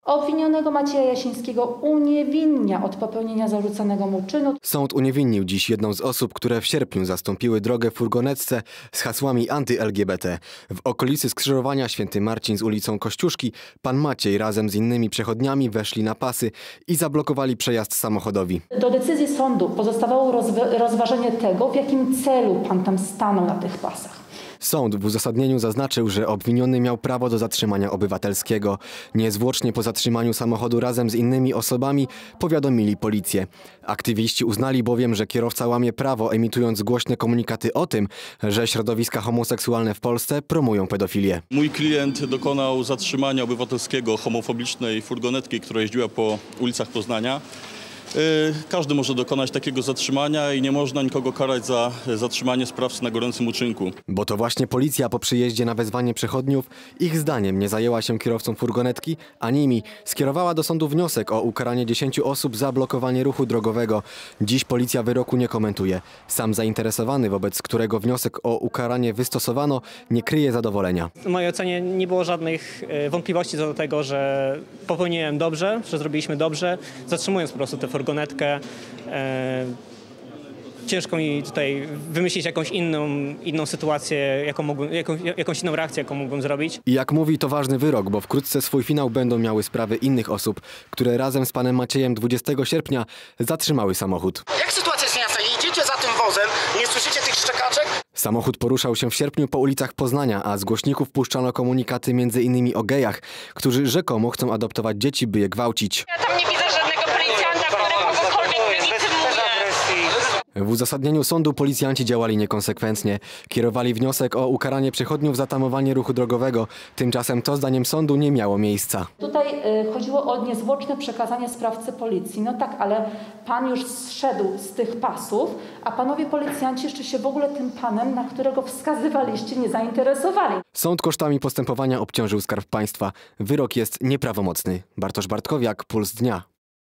Obwinionego Macieja Jasińskiego uniewinnia od popełnienia zarzucanego mu czynu. Sąd uniewinnił dziś jedną z osób, które w sierpniu zastąpiły drogę furgonetce z hasłami anty-LGBT. W okolicy skrzyżowania Święty Marcin z ulicą Kościuszki pan Maciej razem z innymi przechodniami weszli na pasy i zablokowali przejazd samochodowi. Do decyzji sądu pozostawało rozważenie tego, w jakim celu pan tam stanął na tych pasach. Sąd w uzasadnieniu zaznaczył, że obwiniony miał prawo do zatrzymania obywatelskiego. Niezwłocznie po zatrzymaniu samochodu razem z innymi osobami powiadomili policję. Aktywiści uznali bowiem, że kierowca łamie prawo, emitując głośne komunikaty o tym, że środowiska homoseksualne w Polsce promują pedofilię. Mój klient dokonał zatrzymania obywatelskiego homofobicznej furgonetki, która jeździła po ulicach Poznania. Każdy może dokonać takiego zatrzymania i nie można nikogo karać za zatrzymanie sprawcy na gorącym uczynku. Bo to właśnie policja po przyjeździe na wezwanie przechodniów, ich zdaniem nie zajęła się kierowcą furgonetki, a nimi skierowała do sądu wniosek o ukaranie 10 osób za blokowanie ruchu drogowego. Dziś policja wyroku nie komentuje. Sam zainteresowany, wobec którego wniosek o ukaranie wystosowano, nie kryje zadowolenia. W mojej ocenie nie było żadnych wątpliwości co do tego, że popełniłem dobrze, że zrobiliśmy dobrze, zatrzymując po prostu tę furgonetkę. Ciężko mi tutaj wymyślić jakąś inną sytuację, jakąś inną reakcję, jaką mógłbym zrobić. I jak mówi, to ważny wyrok, bo wkrótce swój finał będą miały sprawy innych osób, które razem z panem Maciejem 20 sierpnia zatrzymały samochód. Jak sytuacja jest niejasna? Idziecie za tym wozem, nie słyszycie tych szczekaczek? Samochód poruszał się w sierpniu po ulicach Poznania, a z głośników puszczano komunikaty m.in. o gejach, którzy rzekomo chcą adoptować dzieci, by je gwałcić. Ja tam nie widzę żadnego policjanta, który kogokolwiek legitymuje. W uzasadnieniu sądu policjanci działali niekonsekwentnie. Kierowali wniosek o ukaranie przechodniów za tamowanie ruchu drogowego. Tymczasem to zdaniem sądu nie miało miejsca. Tutaj chodziło o niezwłoczne przekazanie sprawcy policji. No tak, ale pan już zszedł z tych pasów, a panowie policjanci jeszcze się w ogóle tym panem, na którego wskazywaliście, nie zainteresowali. Sąd kosztami postępowania obciążył Skarb Państwa. Wyrok jest nieprawomocny. Bartosz Bartkowiak, Puls Dnia.